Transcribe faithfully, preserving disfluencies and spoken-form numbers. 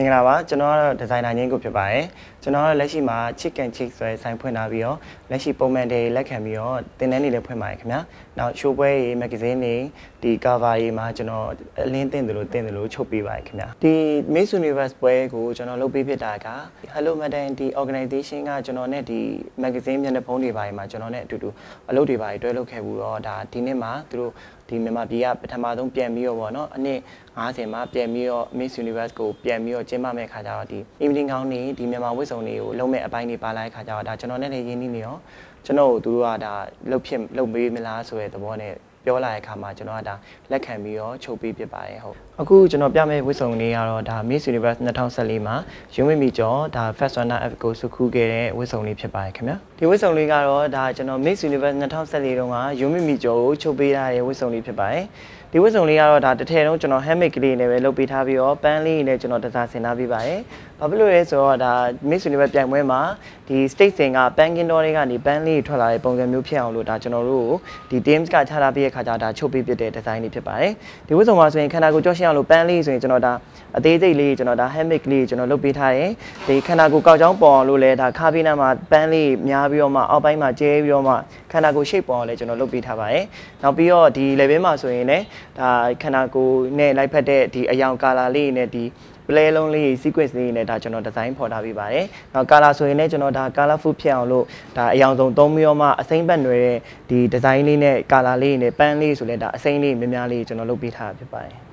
င်္ဂလာပါကျွန်တော်ကတော့ဒီဇိုင်နာငင်းကိုဖြစ်ပါတယ်ကျွန်တော်ကတော့လက်ရှိမှာ Chicken Chick ဆိုတဲ့ဆိုင်ဖွင့်ထားပြီးတော့လက်ရှိပုံမှန်တွေလက်ခံပြီးတော့တင်တန်းနေလည်းဖွင့်ပါတယ်ခင်ဗျာနောက် show ပွဲတွေ magazine တွေဒီ cover တွေမှာကျွန်တော်အလင်းတင်တယ်လို့တင်တယ်လို့ချုပ်ပေးပါတယ်ခင်ဗျာဒီ Miss Universe ပွဲကိုကျွန်တော်လုပ်ပေးဖြစ်တာက Hello Madam ဒီ organization ကကျွန်တော်နဲ့ဒီ magazine မျက်နှာဖုံးတွေပါတယ်မှာကျွန်တော်နဲ့အတူတူအလုပ်တွေပါတယ်တွဲလုပ်ခဲ့ပြီးတော့ဒါဒီနေ့မှာသူတို့ဒီမြန်မာပြည်ကပထမဆုံးပြန်ပြီးတော့ဗောနော်အနည်း၅၀မှာပြန်ပြီးတော့ Miss Universe ကိုပြန်ပြီးတော့ကျင်းပမဲ့ခါကြတော့ဒီ evening gown နေဒီမြန်မာဝတ်စုံတွေကိုလုံးမဲ့အပိုင်းတွေပါလာတဲ့ခါကြတော့ဒါကျွန်တော်နဲ့လည်းရင်းနှီးနေရောကျွန်တော်တို့သူတို့ကဒါလှုပ်ဖြစ်လှုပ်ပေးမလားဆိုတဲ့သဘောနဲ့ပြောလာတဲ့အခါမှာကျွန်တော်ကဒါလက်ခံပြီးတော့ချုပ်ပေးဖြစ်ပါတယ်ဟုတ်အခုကျွန်တော်ပြမဲ့ဝတ်စုံလေးကတော့ဒါ Miss Universe ၂၀၁၄မှာရုံးမမီကျော်ဒါ First Runner Up ကိုစုခုခဲ့တဲ့ဝတ်စုံလေးဖြစ်ပါတယ်ခင်ဗျာဒီဝတ်စုံလေးကတော့ဒါကျွန်တော် Miss Universe ၂၀၁၄တုန်းကရုံးမမီကျော်ကိုချုပ်ပေးထားတဲ့ဝတ်စုံလေးဖြစ်ပါတယ်ဒီဝတ်စုံလေးကတော့ဒါတစ်ထည်လုံးကျွန်တော် handmade ကလေးနဲ့ပဲလုပ်ပေးထားပြီးတော့ပန်းလေးနဲ့ကျွန်တော်တစားဆင်ထားပေးပါတယ်ဘာဖြစ်လို့လဲဆိုတော့ဒါ Miss Universe ပြိုင်ပွဲမှာဒီ state စင်ကပန်းကင်းတော်တွေကနေပန်းလေးထွက်လာတဲ့ပုံစံမျိုးဖြစ်အောင်လို့ဒါကျွန်တော်တို့ဒီ teams ကချထားပေးတဲ့ခါကျဒါချုပ်ပေးပြတဲ့ design တွေဖြစ်ပါတယ်ဒီဝတ်စုံမှာဆိုရင်ခန္ဓာကိုယ်ကြောရှင်းအောင်လို့ပန်းလေးဆိုရင်ကျွန်တော်ဒါအသေးစိတ်လေးကျွန်တော်ဒါ handmade ကလေးကျွန်တော်လုပ်ပေးထားတယ်ဒီခန္ဓာကိုယ်ကောက်ချောင်းပေါ်အောင်လို့လဲဒါခါပေးနာမှာပန်းလေးများပြီးတော့မှအောက်ပိုင်းမှာကျဲပြီးတော့မှခန္ဓာကိုယ် shape ပေါ်အောင်လဲကျွန်တော်လုပ်ပေးထားပါတယ်နောက်ပြီးတော့ဒီ level မှာဆိုရင်လည်းဒါခန္ဓာကိုယ်နဲ့လိုက်ဖက်တဲ့ဒီအယောင် color လေးနဲ့ဒီ play လုံးလေး sequence လေးနဲ့ဒါကျွန်တော် design ဖော်ထားပေးပါတယ်နောက် color ဆိုရင်လည်းကျွန်တော်ဒါ colorful ဖြစ်အောင်လို့ဒါအယောင်ဆုံးသုံးပြီးတော့မှအစိမ့်ပတ်နွယ်တဲ့ဒီ design လေးနဲ့ color လေးနဲ့ပန်းလေးဆိုလဲဒါအစိမ့်လေးများများလေးကျွန်တော်လုပ်ပေးထားတာဖြစ်ပါတယ်